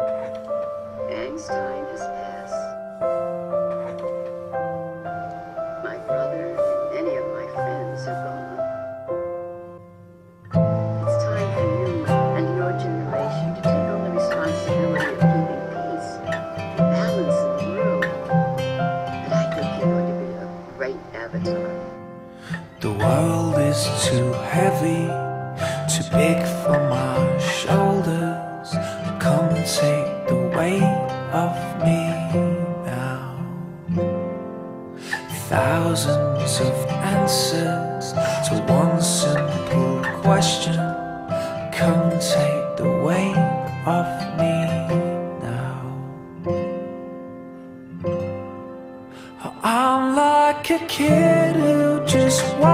Aang's time has passed. My brother and many of my friends are gone. It's time for you and your generation to take on the responsibility of keeping peace and balance in the world. And I think you're going to be a great avatar. The world is too heavy, too big for my shoulders. Come take the weight off me now. Thousands of answers to one simple question. Come take the weight off me now. I'm like a kid who just